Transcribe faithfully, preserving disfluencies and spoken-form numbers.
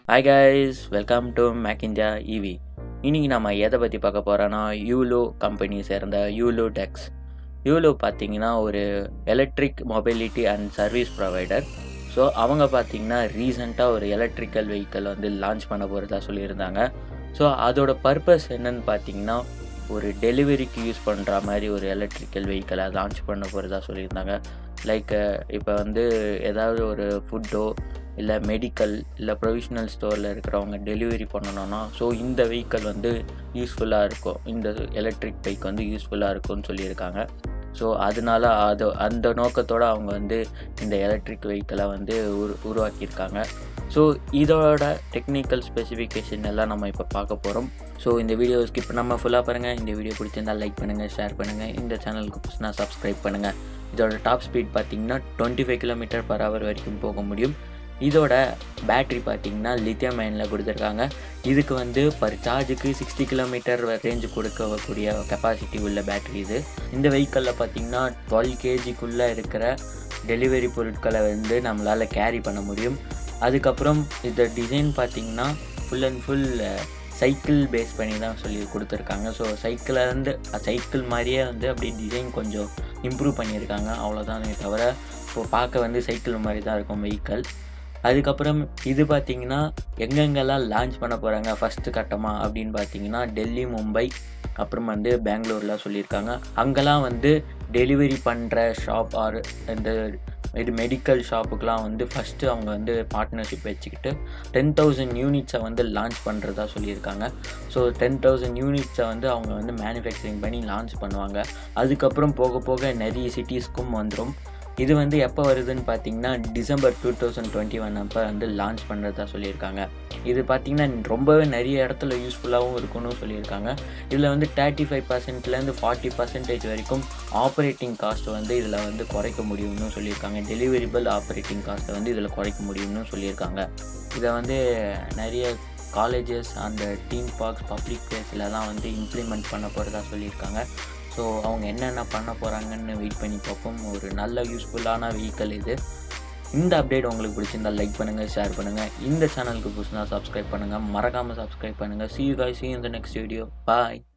Hi guys, welcome to Mac India E V. இன்னைக்கு நம்ம எதை பற்றி பார்க்க போகிறோன்னா யூலோ கம்பெனி சேர்ந்த யூலோ டெக்ஸ். யூலோ பார்த்தீங்கன்னா ஒரு electric mobility and service provider. So அவங்க பார்த்தீங்கன்னா ரீசெண்டாக ஒரு எலக்ட்ரிக்கல் வெஹிக்கிள் வந்து லான்ச் பண்ண போகிறதா சொல்லியிருந்தாங்க. ஸோ அதோட பர்பஸ் என்னன்னு பார்த்தீங்கன்னா ஒரு டெலிவரிக்கு யூஸ் பண்ணுற மாதிரி ஒரு எலக்ட்ரிக்கல் வெஹிக்கிளை லான்ச் பண்ண போகிறதா சொல்லியிருந்தாங்க. லைக் இப்போ வந்து ஏதாவது ஒரு ஃபுட்டோ இல்லை மெடிக்கல் இல்லை ப்ரொவிஷ்னல் ஸ்டோரில் இருக்கிறவங்க டெலிவரி பண்ணணும்னா ஸோ இந்த வெஹிக்கிள் வந்து யூஸ்ஃபுல்லாக இருக்கும், இந்த எலக்ட்ரிக் பைக் வந்து யூஸ்ஃபுல்லாக இருக்கும்னு சொல்லியிருக்காங்க. ஸோ அதனால அது அந்த நோக்கத்தோடு அவங்க வந்து இந்த எலக்ட்ரிக் வெஹிக்கிளை வந்து உரு உருவாக்கியிருக்காங்க. ஸோ இதோட டெக்னிக்கல் ஸ்பெசிஃபிகேஷன் எல்லாம் நம்ம இப்போ பார்க்க போகிறோம். ஸோ இந்த வீடியோ ஸ்கிப் பண்ணாமல் ஃபுல்லாக பாருங்கள். இந்த வீடியோ பிடிச்சிருந்தால் லைக் பண்ணுங்கள், ஷேர் பண்ணுங்கள், இந்த சேனலுக்கு புதுசுனா சப்ஸ்கிரைப் பண்ணுங்கள். இதோட டாப் ஸ்பீட் பார்த்திங்கன்னா twenty five kilometre per hour வரைக்கும் போக முடியும். இதோட பேட்ரி பார்த்திங்கன்னா லித்தியம் அயனில் கொடுத்துருக்காங்க. இதுக்கு வந்து பர் சார்ஜுக்கு சிக்ஸ்டி கிலோமீட்டர் ரேஞ்சு கொடுக்கக்கூடிய கெப்பாசிட்டி உள்ள பேட்ரி இது. இந்த வெஹிக்கிளில் பார்த்திங்கன்னா டுவெல் கேஜிக்குள்ளே இருக்கிற டெலிவரி பொருட்களை வந்து நம்மளால் கேரி பண்ண முடியும். அதுக்கப்புறம் இந்த டிசைன் பார்த்திங்கன்னா full and full cycle base பண்ணி தான் சொல்லி கொடுத்துருக்காங்க. ஸோ சைக்கிளை வந்து சைக்கிள் மாதிரியே வந்து அப்படியே டிசைன் கொஞ்சம் இம்ப்ரூவ் பண்ணியிருக்காங்க, அவ்வளோதானே தவிர இப்போ பார்க்க வந்து சைக்கிள் மாதிரி தான் இருக்கும் வெஹிக்கிள். அதுக்கப்புறம் இது பார்த்திங்கன்னா எங்கெங்கெல்லாம் லான்ச் பண்ண போகிறாங்க ஃபஸ்ட்டு கட்டமாக அப்படின்னு பார்த்தீங்கன்னா டெல்லி, மும்பை, அப்புறம் வந்து பெங்களூர்லாம் சொல்லியிருக்காங்க. அங்கெல்லாம் வந்து டெலிவரி பண்ணுற ஷாப் ஆர் இந்த இது மெடிக்கல் ஷாப்புக்கெலாம் வந்து ஃபஸ்ட்டு அவங்க வந்து பார்ட்னர்ஷிப் வச்சுக்கிட்டு டென் தௌசண்ட் யூனிட்ஸை வந்து லான்ச் பண்ணுறதா சொல்லியிருக்காங்க. ஸோ டென் தௌசண்ட் யூனிட்ஸை வந்து அவங்க வந்து மேனுஃபேக்சரிங் பண்ணி லான்ச் பண்ணுவாங்க. அதுக்கப்புறம் போக போக நிறைய சிட்டிஸ்க்கும் வந்துடும். இது வந்து எப்போ வருதுன்னு பார்த்தீங்கன்னா December two thousand twenty one அப்போ வந்து லான்ச் பண்ணுறதா சொல்லியிருக்காங்க. இது பார்த்திங்கன்னா ரொம்பவே நிறைய இடத்துல யூஸ்ஃபுல்லாகவும் இருக்குன்னு சொல்லியிருக்காங்க. இதில் வந்து தேர்ட்டி ஃபைவ் பர்சன்ட்லேருந்து ஃபார்ட்டி பர்சன்டேஜ் வரைக்கும் ஆப்ரேட்டிங் காஸ்ட்டை வந்து இதில் வந்து குறைக்க முடியும்னு சொல்லியிருக்காங்க. டெலிவரிபிள் ஆப்ரேட்டிங் காஸ்ட்டை வந்து இதில் குறைக்க முடியும்னு சொல்லியிருக்காங்க. இதை வந்து நிறைய காலேஜஸ் அந்த தீம் பார்க்ஸ் பப்ளிக் பிளேஸ்லலாம் வந்து இம்ப்ளிமெண்ட் பண்ண போகிறதா சொல்லியிருக்காங்க. ஸோ அவங்க என்னென்ன பண்ண போகிறாங்கன்னு வெயிட் பண்ணி பார்ப்போம். ஒரு நல்ல யூஸ்ஃபுல்லான வெஹிக்கிள் இது. இந்த அப்டேட் உங்களுக்கு பிடிச்சிருந்தால் லைக் பண்ணுங்கள், ஷேர் பண்ணுங்கள். இந்த சேனலுக்கு புதுசுனா சப்ஸ்கிரைப் பண்ணுங்கள், மறக்காமல் சப்ஸ்கிரைப் பண்ணுங்கள். See you guys, see you in the next video. Bye.